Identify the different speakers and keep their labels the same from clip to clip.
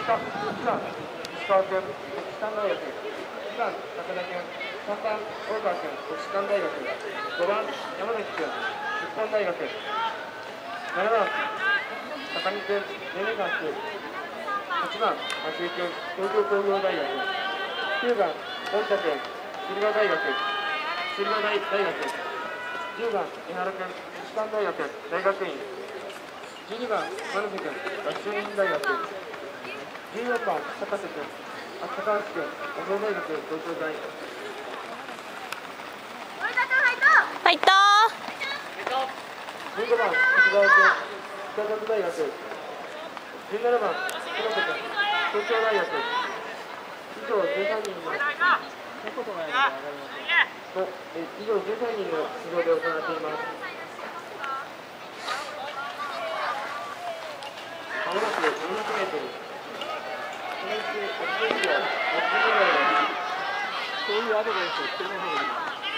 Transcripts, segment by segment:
Speaker 1: 番、石川君、国士舘大学。2番、高田君。3番、大川君、国士舘大学。5番、山崎君、日本大学。7番、高見君、明治学。8番、松井君、東京工業大学。9番、森田君、駿河大学。駿河大学。10番、江原君、国士舘大学、大学院。12番、真瀬君、学習院大学。14番、高瀬君、高橋君、和風大学、東京大。
Speaker 2: ファイト
Speaker 1: ー。15番、長谷川君、北里大学。17番、黒瀬君、東京大学。以上13人の以上13人の出場で行っています。まもなく400メートル。このうち60秒、60秒。
Speaker 3: そういうアドバイスをしてない方がいい。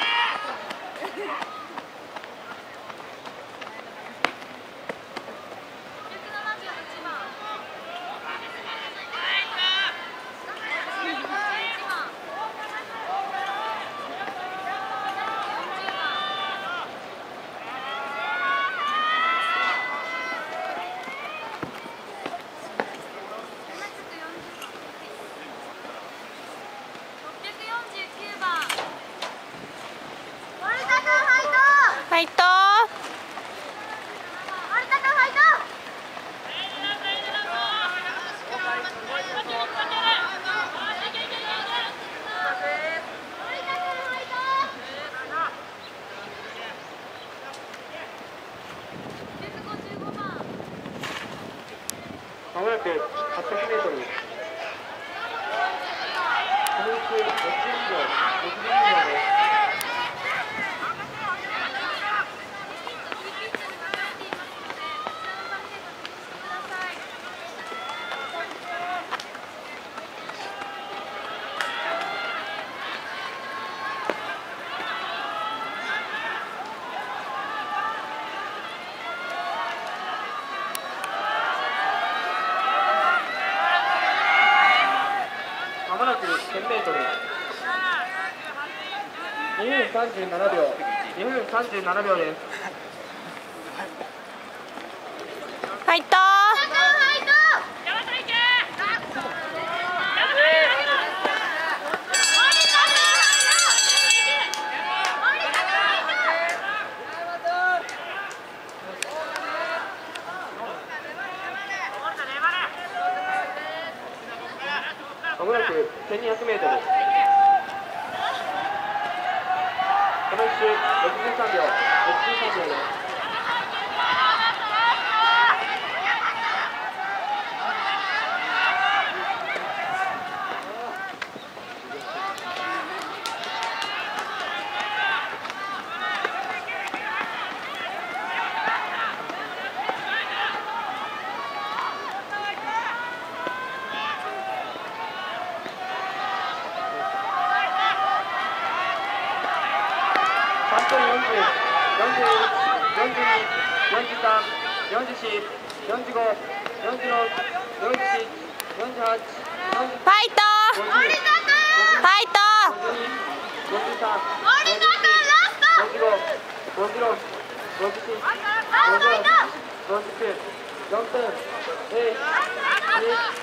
Speaker 2: ファイト
Speaker 1: まもなく800メートル。このうち60秒、62秒です。まもなく1000メートル。2分37秒。2分37秒です。
Speaker 2: ファイト
Speaker 1: まもなく1200メートル。この1周63秒、63秒です。3分40、41、42、43、44、45、46、47、48、
Speaker 2: ファイトファイト
Speaker 1: 53、55、56、57、58、59、4分、0、2、